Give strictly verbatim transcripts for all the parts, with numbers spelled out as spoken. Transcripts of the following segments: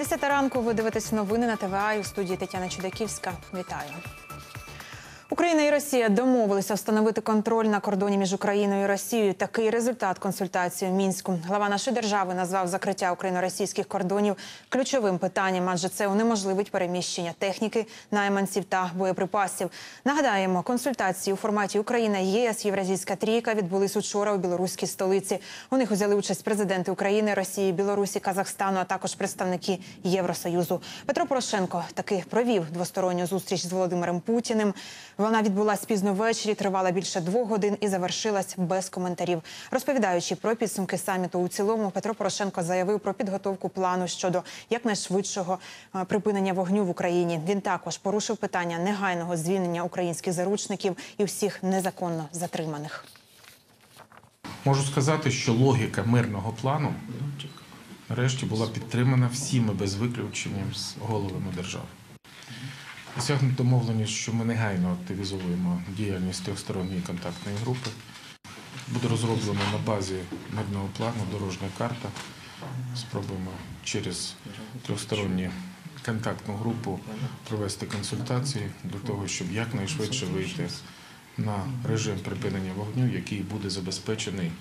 десята ранку ви дивитесь новини на ТВА, і у студії Тетяна Чудаківська. Вітаю. Україна і Росія домовилися встановити контроль на кордоні між Україною і Росією. Такий результат консультації в Мінську. Глава нашої держави назвав закриття україно-російських кордонів ключовим питанням, адже це унеможливить переміщення техніки, найманців та боєприпасів. Нагадаємо, консультації у форматі Україна-ЄС, Євразійська трійка відбулись учора у білоруській столиці. У них взяли участь президенти України, Росії, Білорусі, Казахстану, а також представники Євросоюзу. Петро Порошенко таки провів двосторонню зустріч з Володимиром Путіним. Вона відбулась пізно ввечері, тривала більше двох годин і завершилась без коментарів. Розповідаючи про підсумки саміту у цілому, Петро Порошенко заявив про підготовку плану щодо якнайшвидшого припинення вогню в Україні. Він також порушив питання негайного звільнення українських заручників і всіх незаконно затриманих. Можу сказати, що логіка мирного плану нарешті була підтримана всіми без виключення головами держав. Досягнуто домовленість, що ми негайно активізуємо діяльність трьохсторонньої контактної групи. Буде розроблено на базі мирного плану дорожня карта. Спробуємо через трьохсторонню контактну групу провести консультації для того, щоб якнайшвидше вийти на режим припинення вогню, який буде забезпечений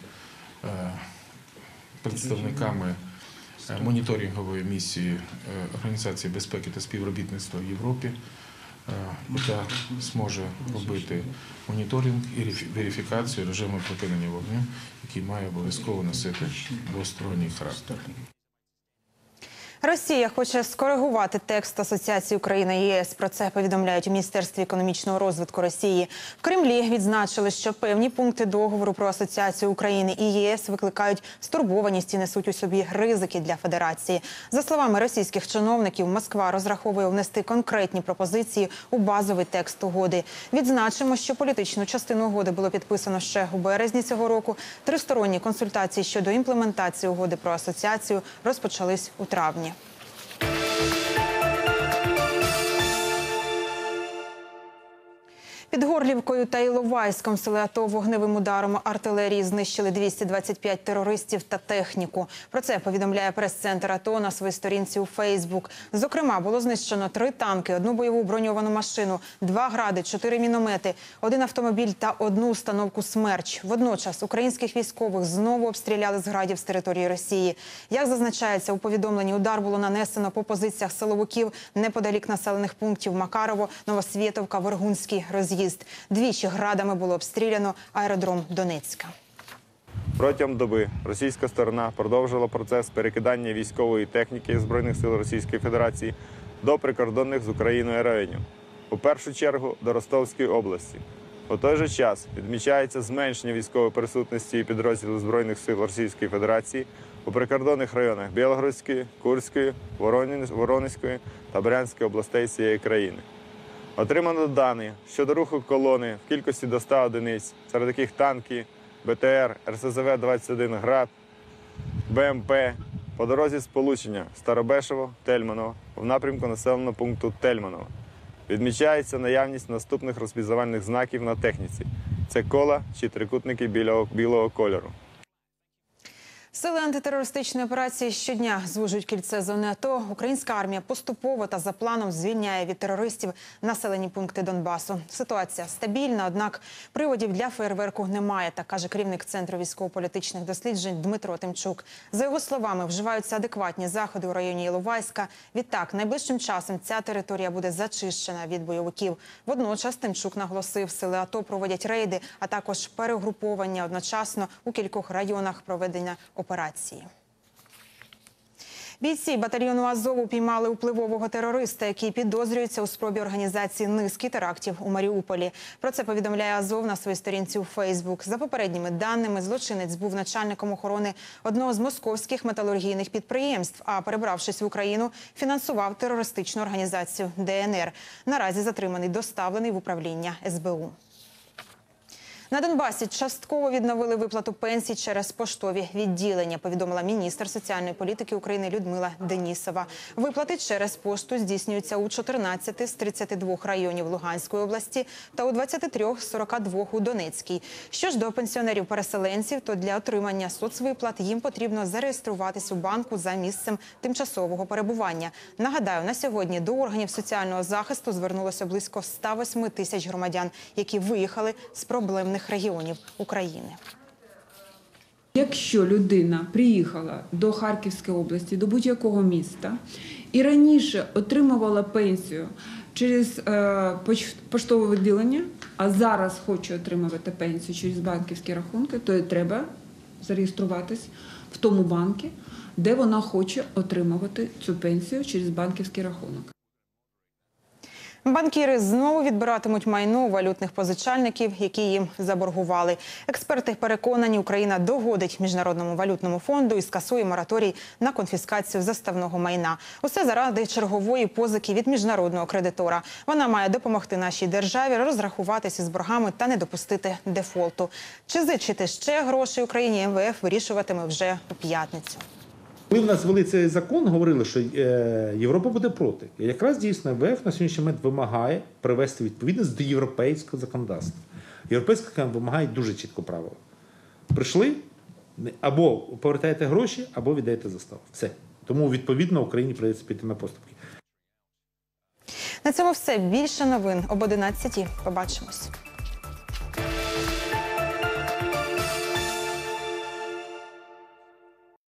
представниками моніторингової місії Організації безпеки та співробітництва в Європі, яка зможе робити моніторинг і верифікацію режиму припинення вогню, який має обов'язково носити двосторонній характер. Росія хоче скоригувати текст Асоціації Україна-ЄС. Про це повідомляють у Міністерстві економічного розвитку Росії. В Кремлі відзначили, що певні пункти договору про Асоціацію України і ЄС викликають стурбованість і несуть у собі ризики для Федерації. За словами російських чиновників, Москва розраховує внести конкретні пропозиції у базовий текст угоди. Відзначимо, що політичну частину угоди було підписано ще у березні цього року. Тристоронні консультації щодо імплементації угоди про асоціацію розпочались у травні. Під Горлівкою та Іловайськом сили АТО вогневим ударом артилерії знищили двісті двадцять п'ять терористів та техніку. Про це повідомляє прес-центр АТО на своїй сторінці у Фейсбук. Зокрема, було знищено три танки, одну бойову броньовану машину, два гради, чотири міномети, один автомобіль та одну установку «Смерч». Водночас українських військових знову обстріляли з градів з території Росії. Як зазначається у повідомленні, удар було нанесено по позиціях силовиків неподалік населених пунктів Макарово, Новосвєтовка, Вергунський роз'їзд. Двічі градами було обстріляно аеродром Донецька. Протягом доби російська сторона продовжила процес перекидання військової техніки Збройних сил Російської Федерації до прикордонних з Україною районів, у першу чергу до Ростовської області. У той же час відмічається зменшення військової присутності і підрозділів Збройних сил Російської Федерації у прикордонних районах Білгородської, Курської, Воронезької та Брянської областей цієї країни. Отримано дані щодо руху колони в кількості до ста одиниць, серед яких танки, БТР, РСЗВ двадцять один «Град», БМП по дорозі сполучення Старобешево-Тельманово в напрямку населеного пункту Тельманово. Відмічається наявність наступних розпізнавальних знаків на техніці. Це кола чи трикутники білого, білого кольору. Сили антитерористичної операції щодня звужують кільце зони АТО. Українська армія поступово та за планом звільняє від терористів населені пункти Донбасу. Ситуація стабільна, однак приводів для феєрверку немає, так каже керівник Центру військово-політичних досліджень Дмитро Тимчук. За його словами, вживаються адекватні заходи у районі Іловайська. Відтак, найближчим часом ця територія буде зачищена від бойовиків. Водночас Тимчук наголосив, сили АТО проводять рейди, а також перегруповання одночасно у кількох районах проведення операції. Бійці батальйону «Азов» упіймали впливового терориста, який підозрюється у спробі організації низки терактів у Маріуполі. Про це повідомляє «Азов» на своїй сторінці у Фейсбук. За попередніми даними, злочинець був начальником охорони одного з московських металургійних підприємств, а перебравшись в Україну, фінансував терористичну організацію «ДНР». Наразі затриманий доставлений в управління ес бе у. На Донбасі частково відновили виплату пенсій через поштові відділення, повідомила міністр соціальної політики України Людмила Денісова. Виплати через пошту здійснюються у чотирнадцяти з тридцяти двох районів Луганської області та у двадцяти трьох з сорока двох у Донецькій. Що ж до пенсіонерів-переселенців, то для отримання соцвиплат їм потрібно зареєструватись у банку за місцем тимчасового перебування. Нагадаю, на сьогодні до органів соціального захисту звернулося близько ста восьми тисяч громадян, які виїхали з проблемних регіонів України. Якщо людина приїхала до Харківської області, до будь-якого міста і раніше отримувала пенсію через е, поштове відділення, а зараз хоче отримувати пенсію через банківські рахунки, то їй треба зареєструватись в тому банку, де вона хоче отримувати цю пенсію через банківський рахунок. Банкіри знову відбиратимуть майно у валютних позичальників, які їм заборгували. Експерти переконані, Україна догодить Міжнародному валютному фонду і скасує мораторій на конфіскацію заставного майна. Усе заради чергової позики від міжнародного кредитора. Вона має допомогти нашій державі розрахуватися з боргами та не допустити дефолту. Чи зичити ще грошей Україні, ем ве еф вирішуватиме вже у п'ятницю. Коли в нас ввели цей закон, говорили, що Європа буде проти. І якраз дійсно ем ве еф на сьогоднішній момент вимагає привести відповідність до європейського законодавства. Європейське законодавство вимагає дуже чітко правила. Прийшли, або повертаєте гроші, або віддаєте заставу. Все. Тому, відповідно, Україні прийдеться піти на поступки. На цьому все. Більше новин об одинадцятій. Побачимось.